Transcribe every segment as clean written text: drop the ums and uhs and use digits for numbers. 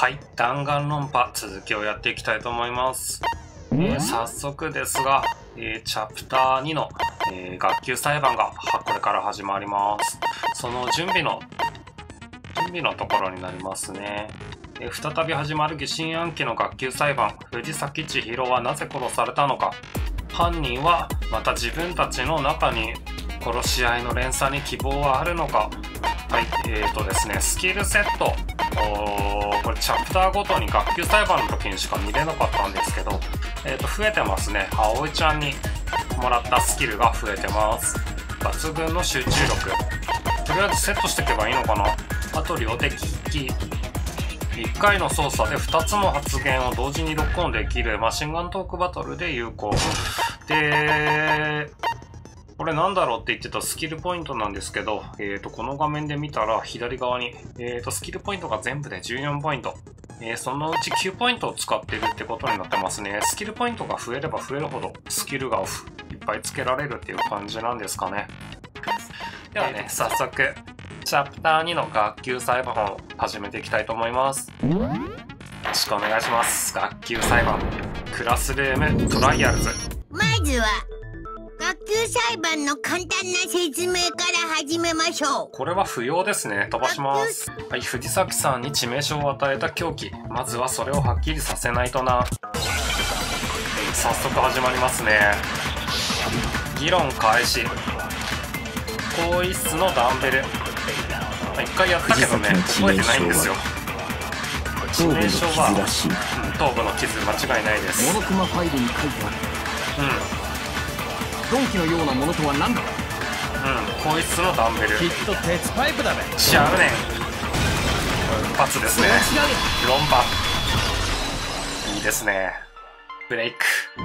はい、弾丸論破続きをやっていきたいと思います。早速ですが、チャプター2の、学級裁判がこれから始まります。その準備のところになりますね。再び始まる疑心暗鬼の学級裁判。藤崎千尋はなぜ殺されたのか。犯人はまた自分たちの中に殺し合いの連鎖に希望はあるのか。はい、ですね、スキルセット。これチャプターごとに学級裁判の時にしか見れなかったんですけど、増えてますね。葵ちゃんにもらったスキルが増えてます。抜群の集中力。とりあえずセットしていけばいいのかな。あと両手利き。1回の操作で2つの発言を同時にロックオンできるマシンガントークバトルで有効。で、これなんだろうって言ってたスキルポイントなんですけど、この画面で見たら左側に、スキルポイントが全部で14ポイント。そのうち9ポイントを使ってるってことになってますね。スキルポイントが増えれば増えるほどスキルがいっぱいつけられるっていう感じなんですかね。ではね、早速、チャプター2の学級裁判を始めていきたいと思います。よろしくお願いします。学級裁判、クラスルームトライアルズ。 まずは学級裁判の簡単な説明から始めましょう。 これは不要ですね。飛ばします。はい、藤崎さんに致命傷を与えた凶器。まずはそれをはっきりさせないとな。早速始まりますね。議論開始。更衣室のダンベル。一回やったけどね、覚えてないんですよ。致命傷は、頭部の傷、間違いないです。 モノクマファイルに書いてある。鈍器のようなものとは何だ。 更衣室のダンベル。 きっと鉄パイプだね。 ちゃうねん。一発ですね。論破。いいですね。ブレイク。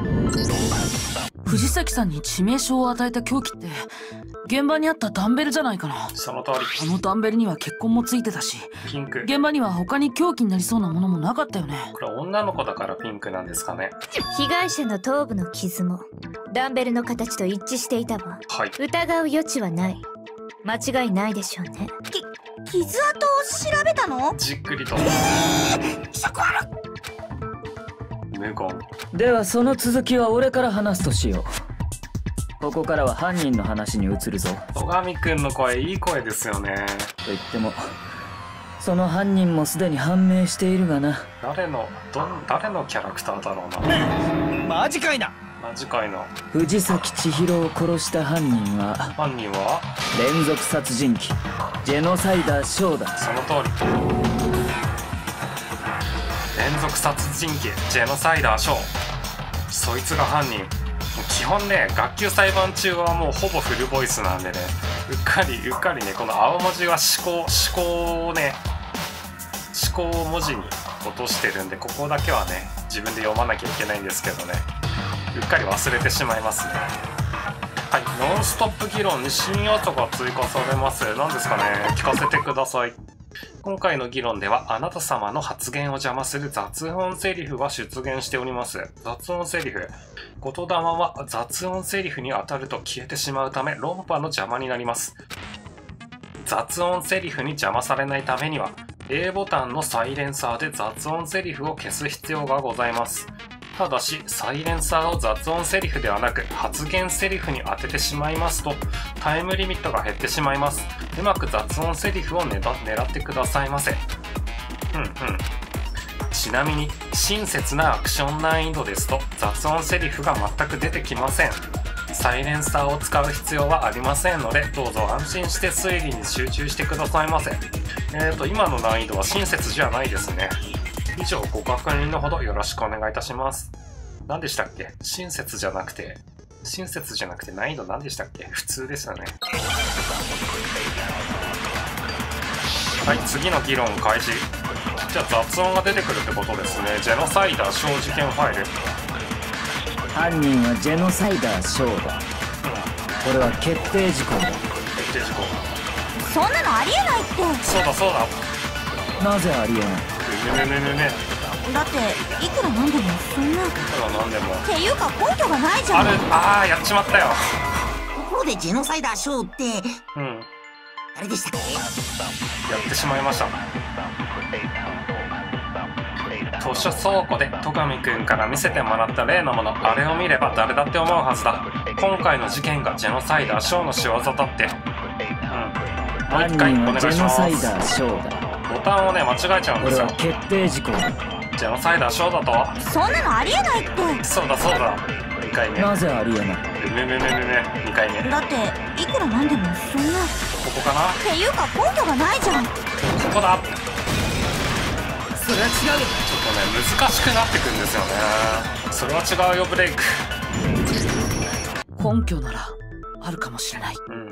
藤崎さんに致命傷を与えた凶器って現場にあったダンベルじゃないかな。 その通り。 あのダンベルには血痕もついてたし、 ピンク。 現場には他に凶器になりそうなものもなかったよね。 これ女の子だからピンクなんですかね。 被害者の頭部の傷もダンベルの形と一致していたわ。 はい。 疑う余地はない。間違いないでしょうね。 傷跡を調べたの？ じっくりと。無言。 ではその続きは俺から話すとしよう。ここからは犯人の話に移るぞ。 戸上くんの声いい声ですよね。 と言ってもその犯人もすでに判明しているがな。 誰のキャラクターだろうな。 マジかいな。 マジかいな。 藤崎千尋を殺した犯人は連続殺人鬼ジェノサイダーショーだ。 その通り。連続殺人鬼ジェノサイダーショー。そいつが犯人。基本ね、学級裁判中はもうほぼフルボイスなんでね、うっかりね、この青文字は思考文字に落としてるんで、ここだけはね自分で読まなきゃいけないんですけどね、うっかり忘れてしまいますね。はい、ノンストップ議論に新要素が追加されます。何ですかね、聞かせてください。今回の議論ではあなた様の発言を邪魔する雑音セリフが出現しております。雑音セリフ。言霊は雑音セリフに当たると消えてしまうため論破の邪魔になります。雑音セリフに邪魔されないためには A ボタンのサイレンサーで雑音セリフを消す必要がございます。ただし、サイレンサーを雑音セリフではなく発言セリフに当ててしまいますとタイムリミットが減ってしまいます。うまく雑音セリフを狙ってくださいませ。ちなみに親切なアクション難易度ですと雑音セリフが全く出てきません。サイレンサーを使う必要はありませんのでどうぞ安心して推理に集中してくださいませ。今の難易度は親切じゃないですね。以上ご確認のほどよろしくお願いいたします。何でしたっけ？親切じゃなくて難易度何でしたっけ？普通ですよね。はい、次の議論開始。じゃあ雑音が出てくるってことですね。ジェノサイダー小事件ファイル。 犯人はジェノサイダーショーだ。これは決定事項だ。 決定事項。 そんなのありえないって。 そうだ。 なぜありえない。 ね。 だっていくらなんでもそんな。っていうか根拠がないじゃん。 やっちまったよ。 ところでジェノサイダーショーってあれでしたっけ？ やってしまいました。 図書倉庫で戸上くんから見せてもらった例のもの、あれを見れば誰だって思うはずだ。今回の事件がジェノサイダーショーの仕業だって。もう一回お願いします。 ジェノサイダーショーだ。 ボタンをね間違えちゃうんですよ。 これは決定事項だ。 ジェノサイダーショーだと。 そんなのありえないって。 そうだそうだ。2回目。 なぜありえない。 2回目。 だっていくらなんでもそんな。 ここかな。 っていうか根拠がないじゃん。 ここだ。 それは違う。 ちょっとね難しくなってくんですよね。それは違うよブレイク。 根拠ならあるかもしれない。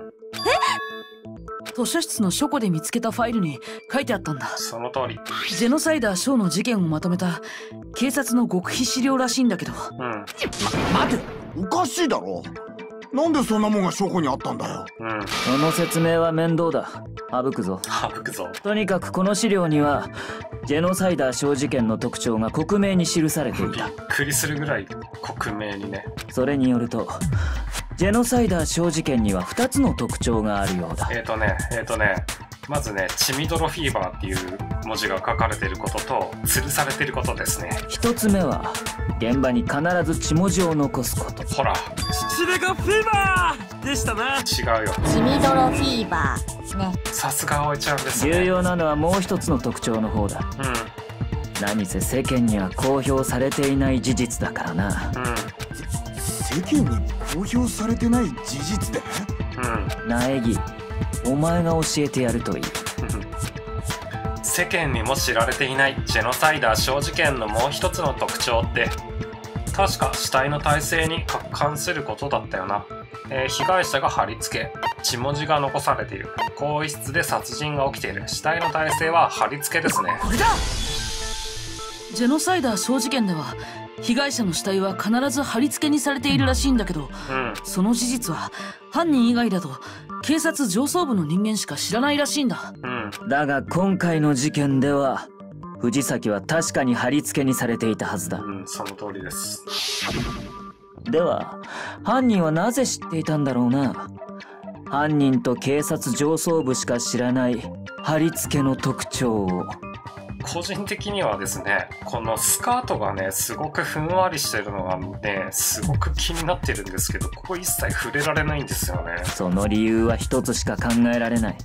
図書室の書庫で見つけたファイルに書いてあったんだ。 その通り。 ジェノサイダーショーの事件をまとめた警察の極秘資料らしいんだけど。 待て、おかしいだろ。なんでそんなもんが証拠にあったんだよ。 その説明は面倒だ。省くぞ。とにかくこの資料にはジェノサイダーショー事件の特徴が克明に記されていた。 びっくりするぐらい克明にね。 それによるとジェノサイダーショー事件には2つの特徴があるようだ。 まずね、血みどろフィーバーっていう文字が書かれていることと吊るされていることですね。 1つ目は現場に必ず血文字を残すこと。 ほら、 血でがフィーバーでしたな。 違うよ。 血みどろフィーバーね。 さすが葵ちゃんですね。 重要なのはもう1つの特徴の方だ。何せ世間には公表されていない事実だからな。 世間に公表されてない事実で？ 苗木、お前が教えてやるといい。 世間にも知られていないジェノサイダーショー事件のもう一つの特徴って確か死体の体勢に関することだったよな。被害者が貼り付け、血文字が残されている。更衣室で殺人が起きている。死体の体勢は貼り付けですね。 これだ。ジェノサイダーショー事件では被害者の死体は必ず貼り付けにされているらしいんだけど、その事実は犯人以外だと警察上層部の人間しか知らないらしいんだ。 だが今回の事件では藤崎は確かに貼り付けにされていたはずだ。 その通りです。 では犯人はなぜ知っていたんだろうな。犯人と警察上層部しか知らない貼り付けの特徴を。 個人的にはですね、このスカートがねすごくふんわりしてるのがねすごく気になってるんですけど、ここ一切触れられないんですよね。 その理由は一つしか考えられない。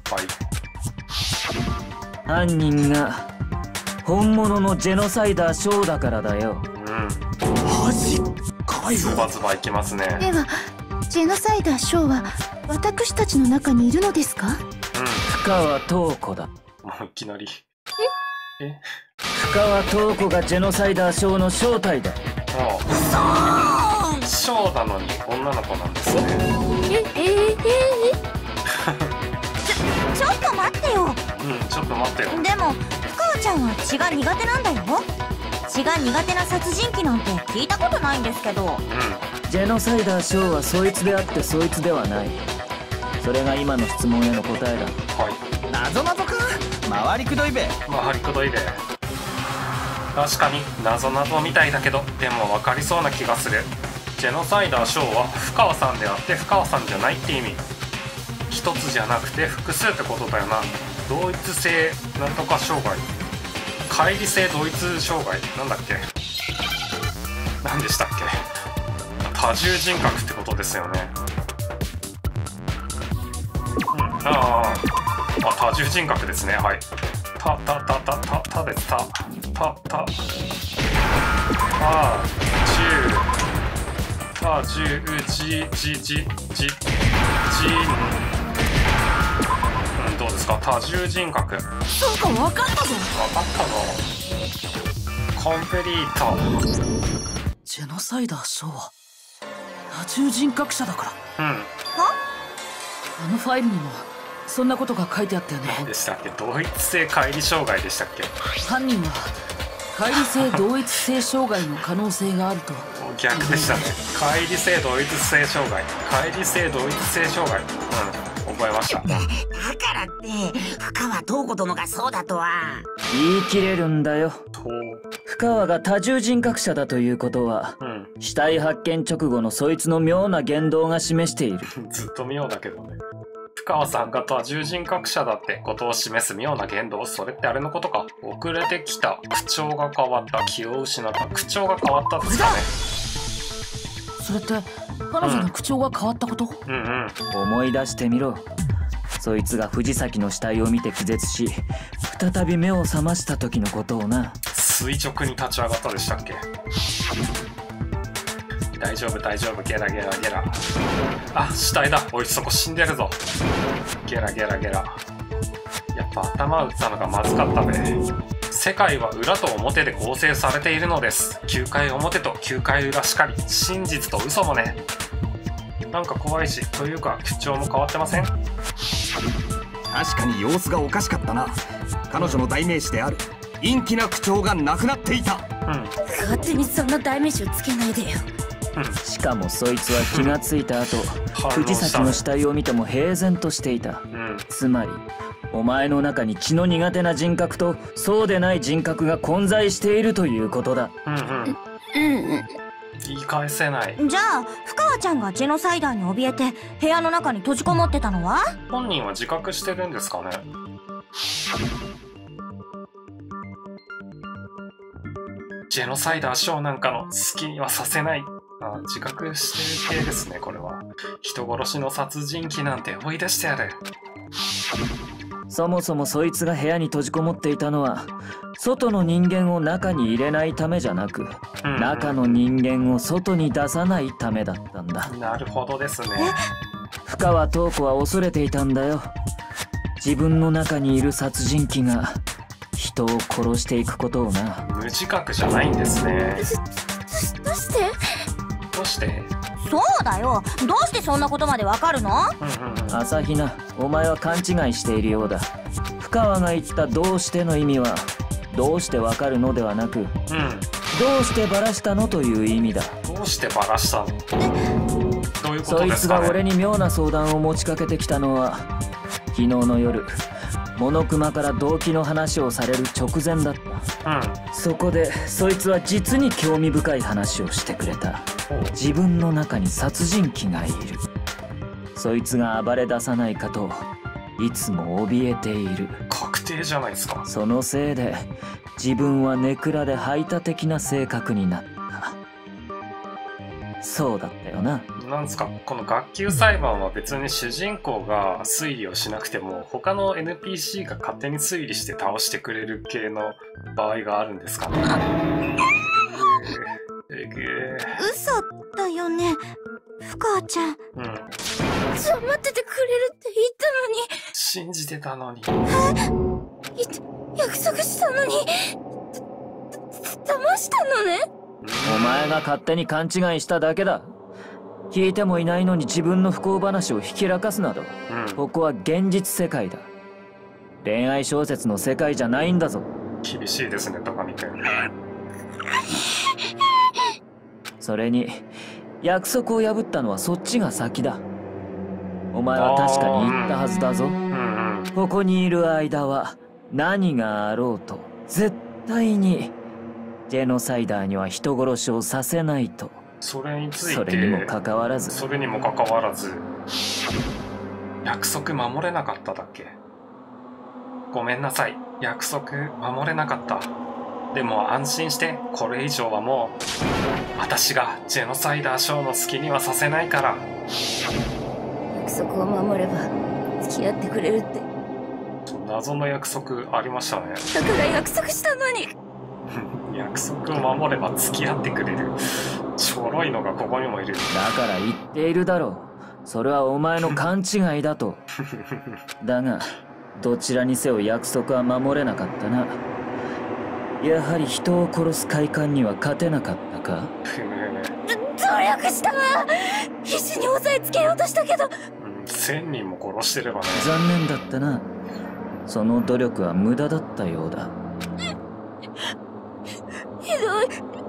犯人が本物のジェノサイダーショーだからだよ。 マジかよ。 ズバズバいきますね。 ではジェノサイダーショーは私たちの中にいるのですか？ 深川東子だ。 もういきなり。 深川東子がジェノサイダーショーの正体だ。 ショーなのに女の子なんですね。 ちょっと待ってよ。 ちょっと待ってよ。 でも深川ちゃんは血が苦手なんだよ。血が苦手な殺人鬼なんて聞いたことないんですけど。 ジェノサイダーショーはそいつであってそいつではない。それが今の質問への答えだ。 謎か回りくどいべ。 確かに謎みたいだけど、でも分かりそうな気がする。ジェノサイダーショーは深川さんであって深川さんじゃないって意味。一つじゃなくて複数ってことだよな。同一性なんとか障害、乖離性同一障害なんだっけ、何でしたっけ。多重人格ってことですよね。多重人格ですね。はい。多どうですか、多重人格。 そうか、分かったぞ。 コンプリート。 ジェノサイダーショーは多重人格者だから。あのファイルにもそんなことが書いてあったよね。 何でしたっけ。同一性乖離障害でしたっけ。 犯人は乖離性同一性障害の可能性があると。 逆でしたね。乖離性同一性障害、乖離性同一性障害。覚えました。 だからって深川東子殿がそうだとは言い切れるんだよ。深川が多重人格者だということは、死体発見直後のそいつの妙な言動が示している。 ずっと妙だけどね。 深川さんが多重人格者だってことを示す妙な言動、それってあれのことか。遅れてきた、口調が変わった、気を失った、口調が変わったですかね。 それって彼女の口調が変わったこと？ 思い出してみろ。そいつが藤崎の死体を見て気絶し、再び目を覚ました時のことをな。 垂直に立ち上がったでしたっけ。大丈夫大丈夫、ゲラゲラゲラ。あ、死体だ。おい、そこ死んでるぞ。ゲラゲラゲラ。やっぱ頭打ったのがまずかったべ。世界は裏と表で構成されているのです。9回表と9回裏しかり、真実と嘘もね。なんか怖いし、というか口調も変わってません？ 確かに様子がおかしかったな。彼女の代名詞である陰気な口調がなくなっていた。 勝手にそんな代名詞をつけないでよ。 しかもそいつは気がついた後、藤崎の死体を見ても平然としていた。つまりお前の中に血の苦手な人格とそうでない人格が混在しているということだ。 言い返せない。 じゃあ深川ちゃんがジェノサイダーに怯えて部屋の中に閉じこもってたのは？ 本人は自覚してるんですかね。ジェノサイダーショーなんかの好きにはさせない。自覚してる系ですね、これは。人殺しの殺人鬼なんて追い出してやる。 そもそもそいつが部屋に閉じこもっていたのは、外の人間を中に入れないためじゃなく、中の人間を外に出さないためだったんだ。 なるほどですね。 深川塔子は恐れていたんだよ。自分の中にいる殺人鬼が人を殺していくことをな。 無自覚じゃないんですね。 どうして？ どうして？ そうだよ。どうしてそんなことまでわかるの？ 朝比奈、お前は勘違いしているようだ。深川が言ったどうしての意味は、どうしてわかるのではなく、どうしてバラしたのという意味だ。 どうしてバラしたの？どういうことですかね。 そいつが俺に妙な相談を持ちかけてきたのは、昨日の夜、モノクマから動機の話をされる直前だった。そこでそいつは実に興味深い話をしてくれた。自分の中に殺人鬼がいる。そいつが暴れ出さないかといつも怯えている。 確定じゃないですか。 そのせいで自分はネクラで排他的な性格になった。そうだったよな。 なんですか、この学級裁判は別に主人公が推理をしなくても他の NPC が勝手に推理して倒してくれる系の場合があるんですかね。 嘘だよね、深川ちゃん。 待っててくれるって言ったのに。 信じてたのに。 約束したのに。騙したのね。 お前が勝手に勘違いしただけだ。聞いてもいないのに自分の不幸話をひきらかすなど、ここは現実世界だ。恋愛小説の世界じゃないんだぞ。 厳しいですね、高見君。 それに約束を破ったのはそっちが先だ。お前は確かに言ったはずだぞ。ここにいる間は何があろうと絶対にジェノサイダーには人殺しをさせないと。 それについて、 それにもかかわらず約束守れなかっただっけ。ごめんなさい、約束守れなかった。でも安心して、これ以上はもう私がジェノサイダーショーの好きにはさせないから。 約束を守れば付き合ってくれるって。 謎の約束ありましたね。 だから約束したのに。 約束を守れば付き合ってくれる。ちょろいのがここにもいる。 だから言っているだろう。それはお前の勘違いだと。だがどちらにせよ約束は守れなかったな。やはり人を殺す快感には勝てなかったか。 努力したわ。必死に押さえつけようとしたけど、 1000人も殺してればね。 残念だったな。その努力は無駄だったようだ。 ひどい。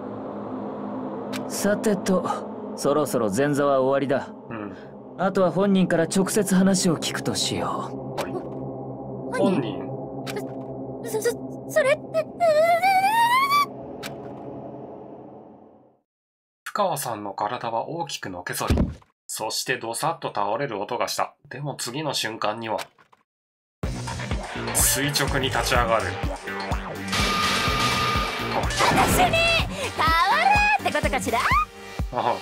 さてと、そろそろ前座は終わりだ。あとは本人から直接話を聞くとしよう。本人？ それって深川さんの体は大きくのけぞり、 そしてドサッと倒れる音がした。でも次の瞬間には垂直に立ち上がる。 私に変わるってことかしら。 あ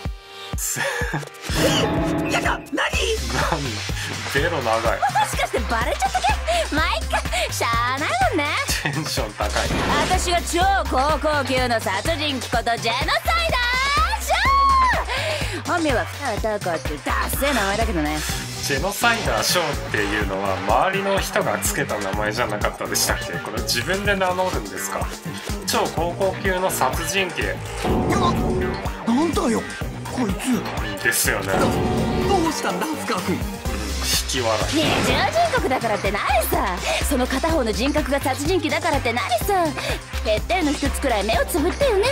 やだ、何ベロ長い。 もしかしてバレちゃったけ。まあいっか、しゃあないもんね。 テンション高い。 私は超高校級の殺人鬼ことジェノサイダーショー。本名は深田孝子ってダッセー名前だけどね。 ジェノサイダーショーっていうのは周りの人がつけた名前じゃなかったでしたっけ？これ自分で名乗るんですか？超高校級の殺人鬼なんだよこいつですよね。 どうしたんだ深川君。 引き笑い。 二重人格だからって何さ。その片方の人格が殺人鬼だからって何さ。欠点の一つくらい目をつぶってよね。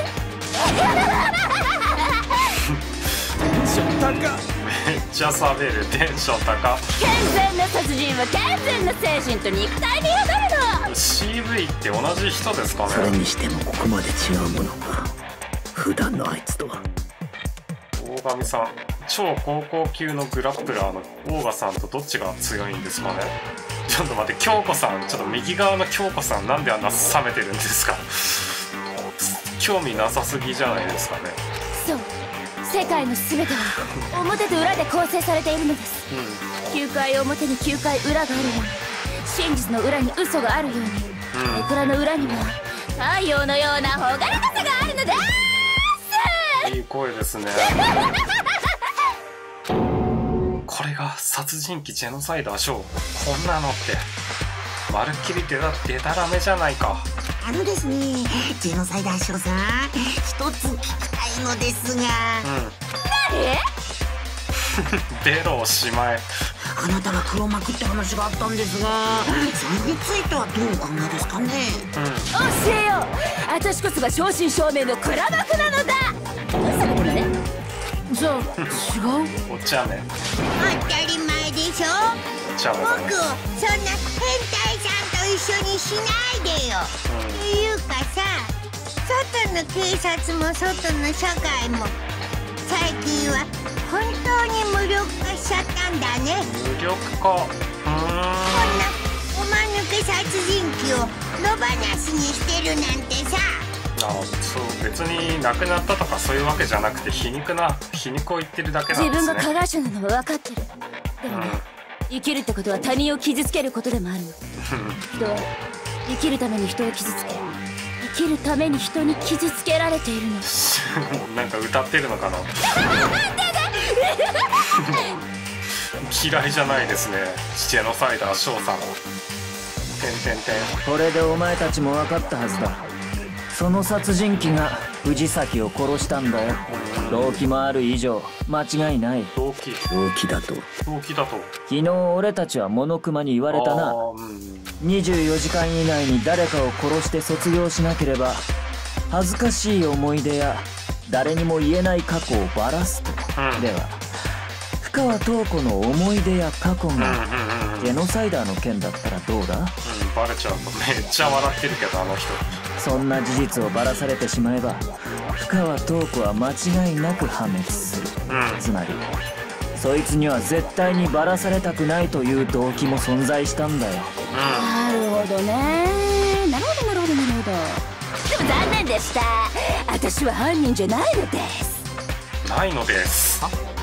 めっちゃ冷める。テンション高。 健全な殺人は健全な精神と肉体に宿るの。 CV って同じ人ですかね？ それにしてもここまで違うものか。普段のあいつとは。 大神さん、超高校級のグラップラーの大賀さんとどっちが強いんですかね？ちょっと待って、京子さん、ちょっと右側の京子さんなんであんな冷めてるんですか？興味なさすぎじゃないですかね。 そう、世界の全ては表と裏で構成されているのです、9回表に9回裏があるように、真実の裏に嘘があるように、エクラの裏には太陽のような朗らかさがあるのです。 いい声ですね。これが殺人鬼ジェノサイダーショー。こんなのってまるっきりデタラメじゃないか。 ですね、ジェノサイダーショーさん、一つ聞きたいのですが。 ベロをしまえ。 あなたが黒幕って話があったんですが、それについてはどうお考えですかね？ 教えよう。私こそが正真正銘の黒幕なのだ。そうだね。 じゃあ違う？ お茶目。 当たり前でしょ。 お茶目だね。 僕をそんな変態さんと一緒にしないでよ。っていうかさ、外の警察も外の社会も最近は本当に無力化しちゃったんだね。 無力化。こんなおまぬけ殺人鬼を野放しにしてるなんてさ。 そう、別に亡くなったとかそういうわけじゃなくて皮肉を言ってるだけなんですね。 自分が加害者なのは分かってる。でもね、生きるってことは他人を傷つけることでもあるの。人は生きるために人を傷つけ、生きるために人に傷つけられているの。 なんか歌ってるのかな。嫌いじゃないですね、ジェノサイダーショーさん。 これでお前たちも分かったはずだ。その殺人鬼が藤崎を殺したんだよ。動機もある以上間違いない。 動機だと昨日俺たちはモノクマに言われたな。24時間以内に誰かを殺して卒業しなければ恥ずかしい思い出や誰にも言えない過去をバラすと。では深川塔子の思い出や過去がジェノサイダーの件だったらどうだ？ バレちゃうとめっちゃ笑ってるけど、あの人。 そんな事実をばらされてしまえば深川塔子は間違いなく破滅する、つまりそいつには絶対にばらされたくないという動機も存在したんだよ。 なるほどね。なるほど。でも残念でした。私は犯人じゃないのです。 ないのです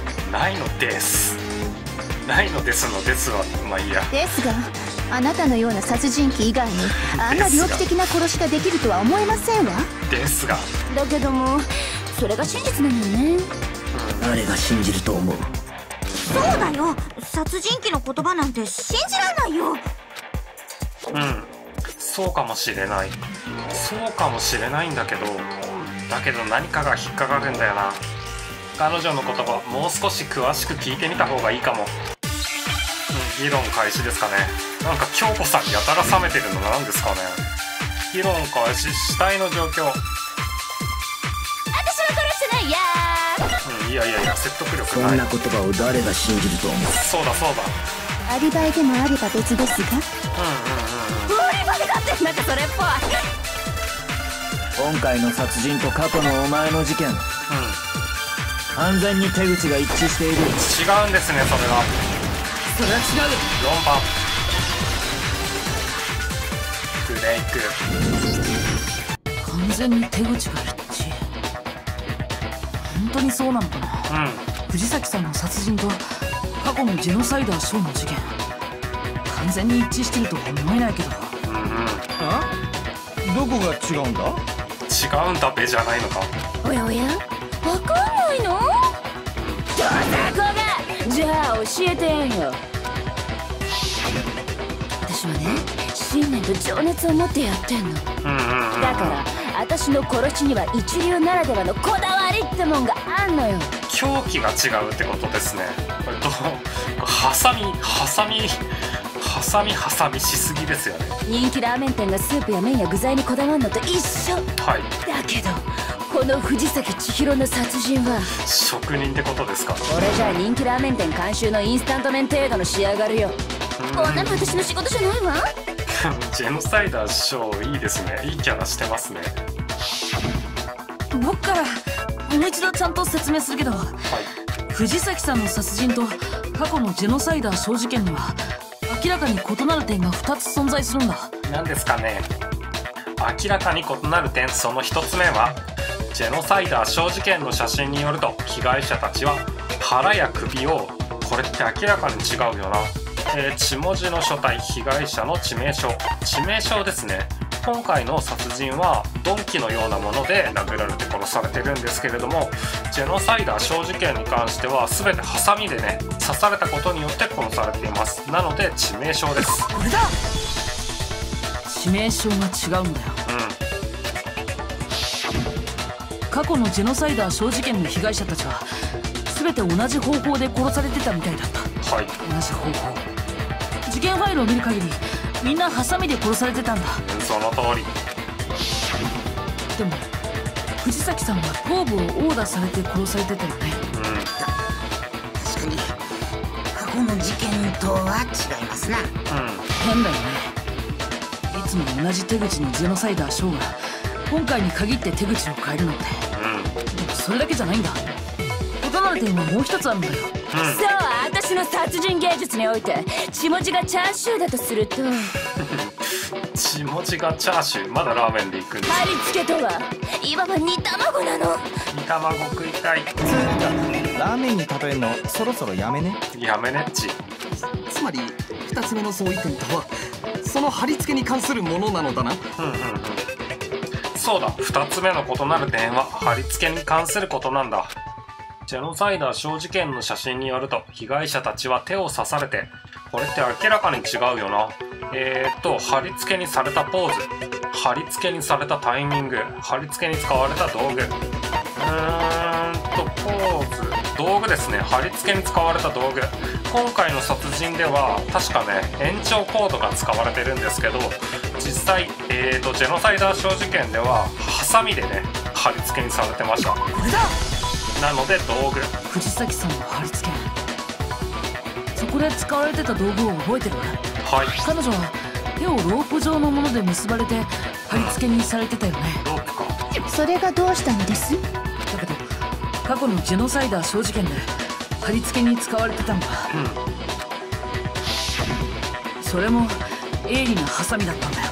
のですはまあいいや。 ですがあなたのような殺人鬼以外にあんな猟奇的な殺しができるとは思えませんわ。 ですがだけどもそれが真実なのよね。 誰が信じると思う？ そうだよ、殺人鬼の言葉なんて信じられないよ。 そうかもしれないんだけど何かが引っかかるんだよな。彼女の言葉もう少し詳しく聞いてみた方がいいかも。議論開始ですかね。なんか京子さんやたら冷めてるのなんですかね。議論開始。死体の状況。 私は殺してないやいや説得力ない。 そんな言葉を誰が信じると思う？ そうだアリバイでもあれば別ですが。 アリバイだってなんかそれっぽい。 今回の殺人と過去のお前の事件、 完全に手口が一致している。 違うんですね、それが。 それは違うよ。 4番ブレイク。 完全に手口が一致。本当にそうなのかな。藤崎さんの殺人と過去のジェノサイダーショーの事件、完全に一致してるとは思えないけど。 あ？どこが違うんだ？ 違うんだべじゃないのか。 おやおや、わかんないの？どさこが、じゃあ教えてやんよ。私はね、信念と情熱を持ってやってんの。だから私の殺しには一流ならではのこだわりってもんがあんのよ。 狂気が違うってことですね。これハサミしすぎですよね。 人気ラーメン店がスープや麺や具材にこだわるのと一緒。 はい。 だけどこの藤崎千尋の殺人は職人ってことですか。 これじゃあ人気ラーメン店監修のインスタント麺程度の仕上がるよ。こんなの私の仕事じゃないわ。 ジェノサイダーショーいいですね。いいキャラしてますね。 僕からもう一度ちゃんと説明するけど、藤崎さんの殺人と過去のジェノサイダーショー事件には明らかに異なる点が2つ存在するんだ。 何ですかね。明らかに異なる点、その1つ目はジェノサイダーショー事件の写真によると、被害者たちは腹や首を、これって明らかに違うよな。血文字の書体、被害者の致命傷ですね。今回の殺人は鈍器のようなもので殴られて殺されてるんですけれども、ジェノサイダーショー事件に関しては全てハサミでね、刺されたことによって殺されています。なので致命傷です。 これだ。致命傷が違うんだよ。過去のジェノサイダーショー事件の被害者たちは全て同じ方法で殺されてたみたいだった。 はい。 同じ方法。事件ファイルを見る限りみんなハサミで殺されてたんだ。 その通り。 でも藤崎さんは頭部を殴打されて殺されてたよね。 確かに過去の事件とは違いますな。 変だよね。いつも同じ手口のジェノサイダーショーが今回に限って手口を変えるなんて。でもそれだけじゃないんだ。異なる点はもう一つあるんだよ。 そう、私の殺人芸術において血文字がチャーシューだとすると血文字がチャーシュー、まだラーメンでいくんです。 貼り付けとはいわば煮卵なの。 煮卵食いたい。 ラーメンに例えるのそろそろやめね。 やめねっち。 つまり2つ目の相違点とはその貼り付けに関するものなのだな。 そうだ、2つ目の異なる点は貼り付けに関することなんだ。ジェノサイダーショー事件の写真によると、被害者たちは手を刺されて、これって明らかに違うよな。貼り付けにされたポーズ、貼り付けにされたタイミング、貼り付けに使われた道具。ポーズ、道具ですね。貼り付けに使われた道具。今回の殺人では確かね、延長コードが使われてるんですけど、実際、ジェノサイダーショー事件ではハサミでね、貼り付けにされてました。 これだ。 なので道具。 藤崎さんの貼り付け、そこで使われてた道具を覚えてる？ はい。 彼女は手をロープ状のもので結ばれて貼り付けにされてたよね。 ロープか。 それがどうしたのです？ だけど過去のジェノサイダーショー事件で貼り付けに使われてたんだ。それも鋭利なハサミだったんだよ。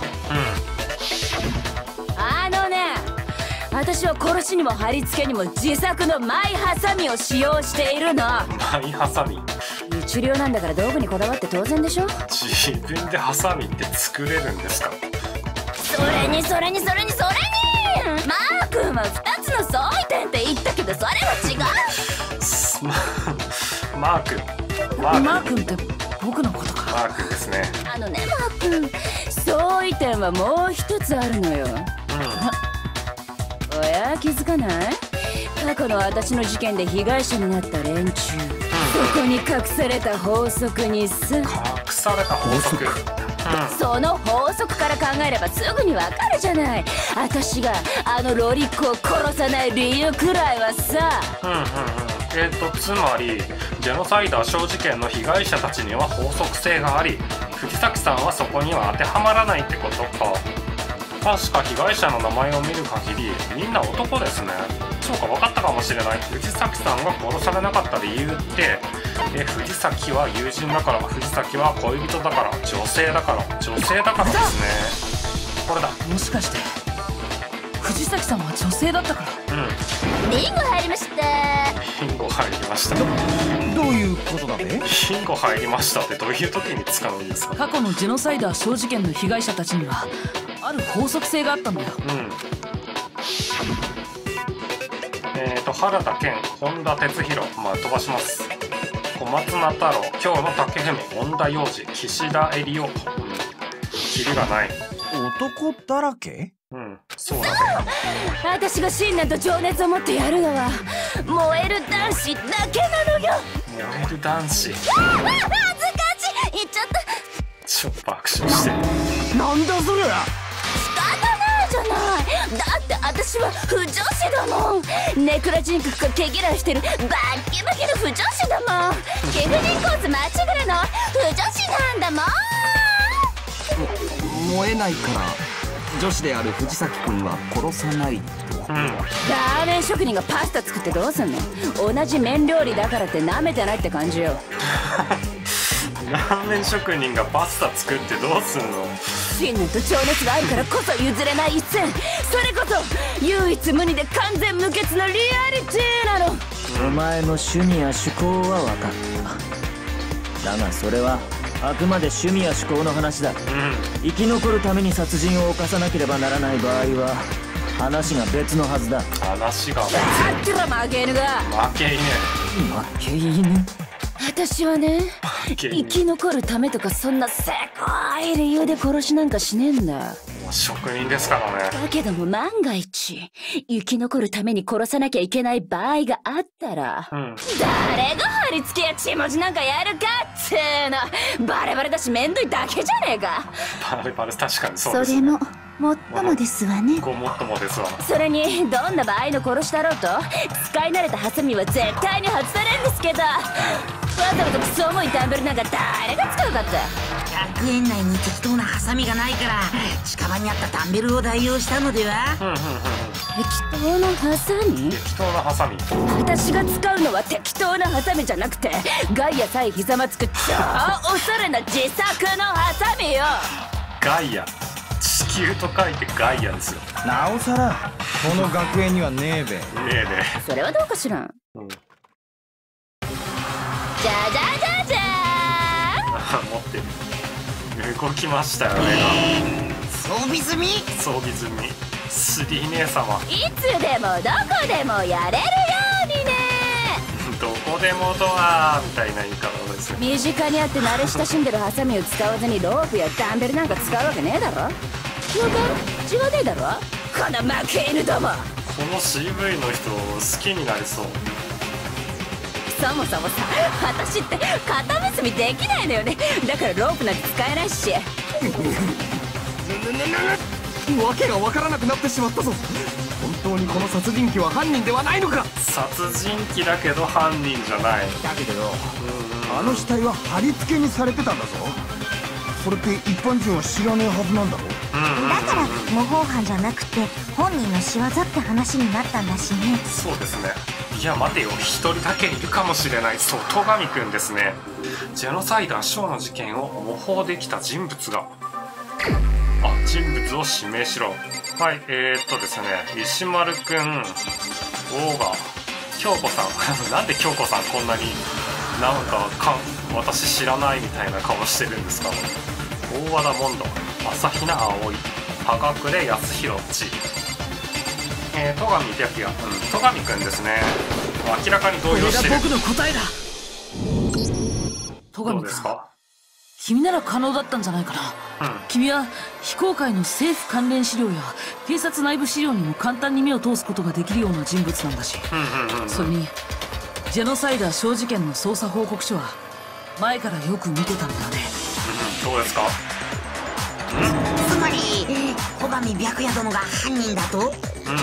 私は殺しにも貼り付けにも自作のマイハサミを使用しているの。 マイハサミ。 一流なんだから道具にこだわって当然でしょ。 自分でハサミって作れるんですか？ それにマー君は2つの相違点って言ったけどそれは違う。 マー君って僕のことか。 マー君ですね。 マー君、相違点はもう一つあるのよ。おや、気づかない？過去の私の事件で被害者になった連中、そこに隠された法則にさ。 隠された法則。 その法則から考えればすぐにわかるじゃない。私があのロリッコを殺さない理由くらいはさ。 つまりジェノサイダーショー事件の被害者たちには法則性があり、藤崎さんはそこには当てはまらないってことか。 確か被害者の名前を見る限りみんな男ですね。そうか、分かったかもしれない。藤崎さんが殺されなかった理由って藤崎は友人だから、藤崎は恋人だから、女性だからですね。これだ。 もしかして藤崎さんは女性だったから。 リンゴ入りました。 リンゴ入りました。 どういうことだべ？ リンゴ入りましたってどういう時に使うんですか？ 過去のジェノサイダー小事件の被害者たちにはある法則性があったんだよ。 原田健、本田哲弘、飛ばします。小松菜太郎、今日の竹姫、恩田洋次、岸田エリオ、キリがない。 男だらけ？ そうだね。 私が信念と情熱を持ってやるのは燃える男子だけなのよ。 燃える男子。 恥ずかしい。言っちゃった。 ちょっと爆笑してる。 なんだそれ。 仕方ないじゃない。だって私は不女子だもん。ネクラジンクか毛嫌いしてるバッキバキの不女子だもん。貴婦人コース間違いの不女子なんだもん。 燃えないから女子である藤崎君は殺さないと。 ラーメン職人がパスタ作ってどうすんの。同じ麺料理だからって舐めてないって感じよ。 ラーメン職人がパスタ作ってどうすんの。 信念と情熱があるからこそ譲れない一線。それこそ唯一無二で完全無欠のリアリティなの。 お前の趣味や趣向は分かった。だがそれはあくまで趣味や趣向の話だ。生き残るために殺人を犯さなければならない場合は話が別のはずだ。 話が別。 だってら負け犬が。 負け犬。 負け犬。 私はね、生き残るためとかそんなせこい理由で殺しなんかしねえんだ。 職人ですからね。 だけども万が一生き残るために殺さなきゃいけない場合があったら、誰が貼り付けや血文字なんかやるかっての。バレバレだしめんどいだけじゃねえか。 バレバレ、確かにそうです。 それももっともですわね。 ごもっともですわ。 それにどんな場合の殺しだろうと使い慣れたハサミは絶対に外されるんですけど、わざわざクソ重いダンベルなんか誰が使うかって。 100円内に適当なハサミがないから近場にあったダンベルを代用したのでは。 適当なハサミ？ 適当なハサミ。 私が使うのは適当なハサミじゃなくてガイア対ひざまつく超おしゃれな自作のハサミよ。 ガイア、地球と書いてガイアですよ。 なおさらこの学園にはねえべ。 ねえねえ。 それはどうかしらん。じゃじゃじゃじゃーん。持ってる。動きましたよね。 装備済み。 装備済み。スリー姉様。 いつでもどこでもやれるようにね。 どこでもとはみたいな言い方ですよ。 身近にあって慣れ親しんでるハサミを使わずにロープやダンベルなんか使うわけねえだろ。了解？違わねえだろこの負け犬ども。 この CV の人好きになりそう。 そもそもさ、私って肩結びできないのよね。だからロープなんて使えないし。 わけがわからなくなってしまったぞ。本当にこの殺人鬼は犯人ではないのか。 殺人鬼だけど犯人じゃない。 だけどよ、あの死体は貼り付けにされてたんだぞ。それって一般人は知らねえはずなんだろ。 だから模倣犯じゃなくて本人の仕業って話になったんだしね。 そうですね。いや待てよ、一人だけいるかもしれない。そう、戸上くんですね。ジェノサイダーショーの事件を模倣できた人物が、人物を指名しろ。はい、ですね、石丸くん、大賀、京子さんなんで京子さんこんなに私知らないみたいな顔してるんですか。大和田モンド、朝比奈葵、高暮康弘ち、戸上白夜、戸上くんですね。明らかに動揺してる。 これが僕の答えだ。戸上くんですか。君なら可能だったんじゃないかな。君は非公開の政府関連資料や警察内部資料にも簡単に目を通すことができるような人物なんだし、それにジェノサイダー小事件の捜査報告書は前からよく見てたんだよね。 どうですか。 つまり戸上白夜殿が犯人だと。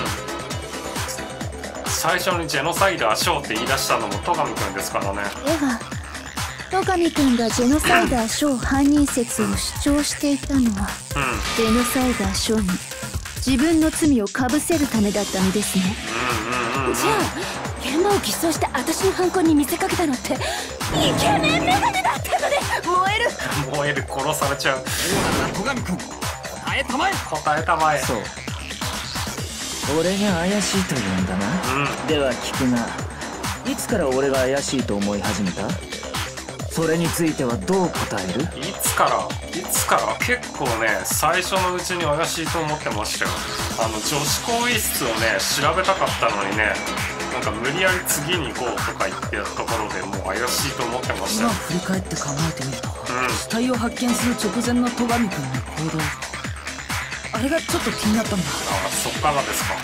最初にジェノサイダーショーって言い出したのも戸上くんですからね。 では戸上君がジェノサイダーショー犯人説を主張していたのは、ジェノサイダーショーに自分の罪をかぶせるためだったのですね。 じゃあ現場を偽装して私の犯行に見せかけたのってイケメンメガネだったのね。 燃える、殺されちゃう。 戸上君、答えたまえ。 答えたまえ。 そう、俺が怪しいと言うんだな。では聞くが、いつから俺が怪しいと思い始めた？それについてはどう答える？ いつから結構ね、最初のうちに怪しいと思ってましたよ。女子更衣室をね調べたかったのにね、なんか無理やり次に行こうとか言ってやったところでもう怪しいと思ってましたよ。 今振り返って考えてみると、死体を発見する直前の戸上君の行動、あれがちょっと気になったんだ。 そっからですか。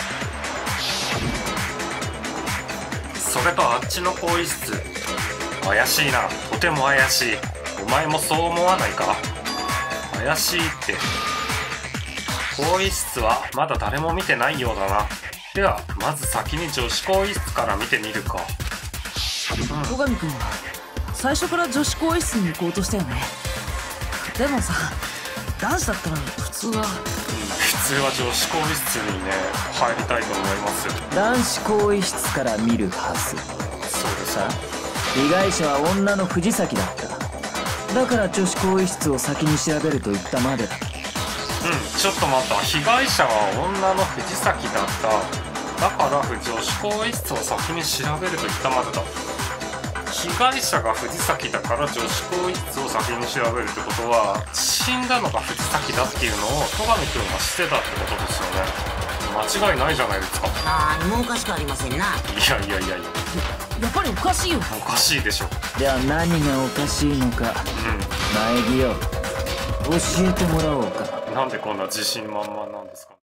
それとあっちの更衣室、怪しいな。とても怪しい。お前もそう思わないか？怪しいって。更衣室はまだ誰も見てないようだな。ではまず先に女子更衣室から見てみるか。 戸上君は最初から女子更衣室に行こうとしたよね。でもさ、男子だったら普通は女子更衣室にね入りたいと思いますよ。 男子更衣室から見るはず。 そうですか。 被害者は女の藤崎だった。だから女子更衣室を先に調べると言ったまでだ。 ちょっと待った。被害者は女の藤崎だった。だから女子更衣室を先に調べると言ったまでだ。被害者が藤崎だから女子更衣室を先に調べるってことは、死んだのが藤崎だっていうのを戸上君が知ってたってことですよね。間違いないじゃないですか。 何もおかしくありませんな。 いややっぱりおかしいよ。 おかしいでしょ。 では何がおかしいのか、苗木よ、教えてもらおうか。 なんでこんな自信満々なんですか。